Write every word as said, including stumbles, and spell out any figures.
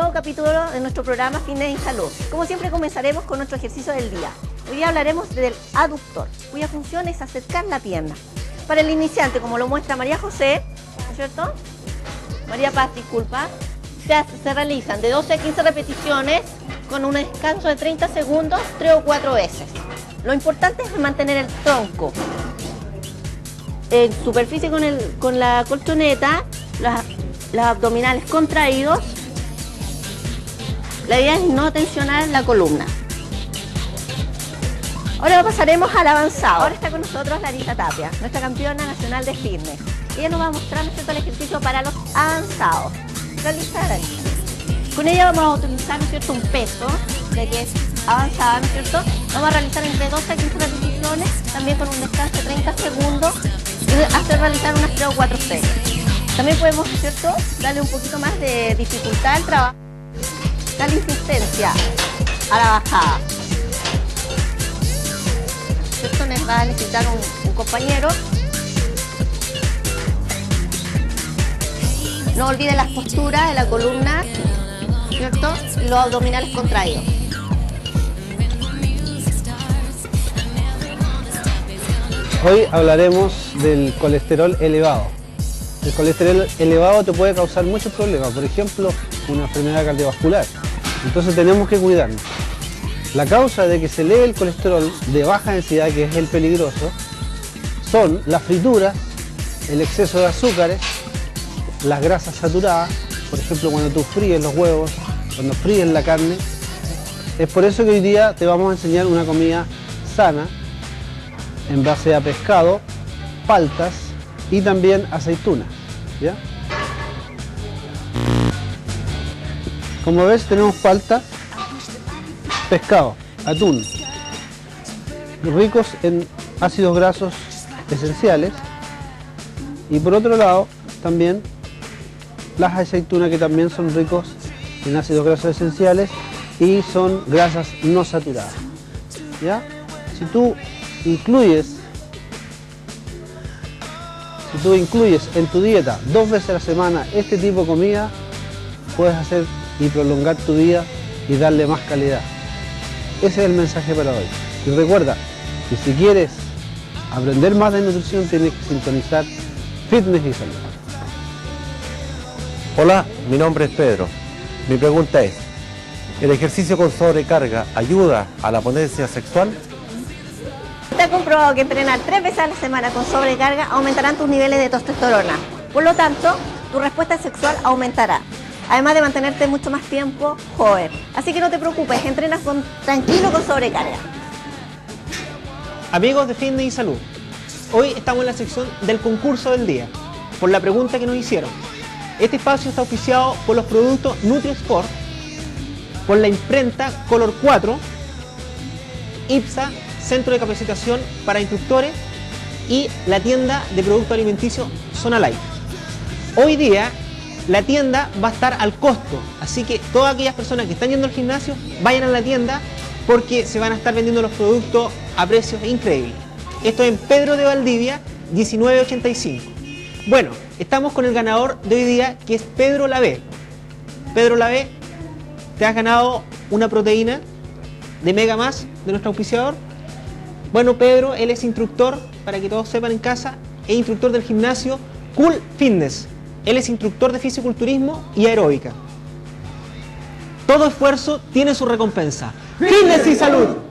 nuevo capítulo de nuestro programa Fitness y Salud. Como siempre comenzaremos con nuestro ejercicio del día. Hoy día hablaremos del aductor, cuya función es acercar la pierna. Para el iniciante, como lo muestra María José, ¿no es cierto? María Paz, disculpa. Se, hace, se realizan de doce a quince repeticiones con un descanso de treinta segundos, tres o cuatro veces. Lo importante es mantener el tronco en superficie con, el, con la colchoneta, las, los abdominales contraídos. La idea es no tensionar la columna. Ahora pasaremos al avanzado. Ahora está con nosotros Larisa Tapia, nuestra campeona nacional de fitness. Ella nos va a mostrar, ¿no es cierto?, el ejercicio para los avanzados. Realizar ahí. Con ella vamos a utilizar, ¿no es cierto?, un peso, ya que es avanzada, ¿no es cierto? Vamos a realizar entre doce a quince repeticiones, también con un descanso de treinta segundos y hacer realizar unas tres o cuatro series. También podemos, ¿no es cierto?, darle un poquito más de dificultad al trabajo, darle insistencia a la bajada. ¿Cierto? Nos va a necesitar un, un compañero. No olviden las posturas de la columna, ¿cierto? Y los abdominales contraídos. Hoy hablaremos del colesterol elevado. El colesterol elevado te puede causar muchos problemas, por ejemplo, una enfermedad cardiovascular. Entonces tenemos que cuidarnos. La causa de que se eleve el colesterol de baja densidad, que es el peligroso, son las frituras, el exceso de azúcares, las grasas saturadas, por ejemplo cuando tú fríes los huevos, cuando fríes la carne. Es por eso que hoy día te vamos a enseñar una comida sana en base a pescado, paltas y también aceitunas, ¿ya? Como ves, tenemos palta, pescado, atún, ricos en ácidos grasos esenciales, y por otro lado también las aceitunas, que también son ricos en ácidos grasos esenciales y son grasas no saturadas, ¿ya? Si tú incluyes si tú incluyes en tu dieta dos veces a la semana este tipo de comida, puedes hacer y prolongar tu vida y darle más calidad. Ese es el mensaje para hoy. Y recuerda que si quieres aprender más de nutrición, tienes que sintonizar Fitness y Salud. Hola, mi nombre es Pedro. Mi pregunta es, ¿el ejercicio con sobrecarga ayuda a la potencia sexual? Está comprobado que entrenar tres veces a la semana con sobrecarga aumentarán tus niveles de testosterona. Por lo tanto, tu respuesta sexual aumentará, además de mantenerte mucho más tiempo joven. Así que no te preocupes, entrenas con, tranquilo con sobrecarga. Amigos de Fitness y Salud, hoy estamos en la sección del concurso del día, por la pregunta que nos hicieron. Este espacio está auspiciado por los productos NutriSport, por la imprenta Color cuatro, IPSA, Centro de Capacitación para Instructores, y la tienda de productos alimenticios Zona Life. Hoy día la tienda va a estar al costo, así que todas aquellas personas que están yendo al gimnasio, vayan a la tienda porque se van a estar vendiendo los productos a precios increíbles. Esto es en Pedro de Valdivia, diecinueve ochenta y cinco. Bueno, estamos con el ganador de hoy día, que es Pedro Lavé. Pedro Lavé, te has ganado una proteína de Mega Más de nuestro auspiciador. Bueno, Pedro, él es instructor, para que todos sepan en casa, es instructor del gimnasio Cool Fitness. Él es instructor de fisiculturismo y aeróbica. Todo esfuerzo tiene su recompensa. ¡Fitness y Salud!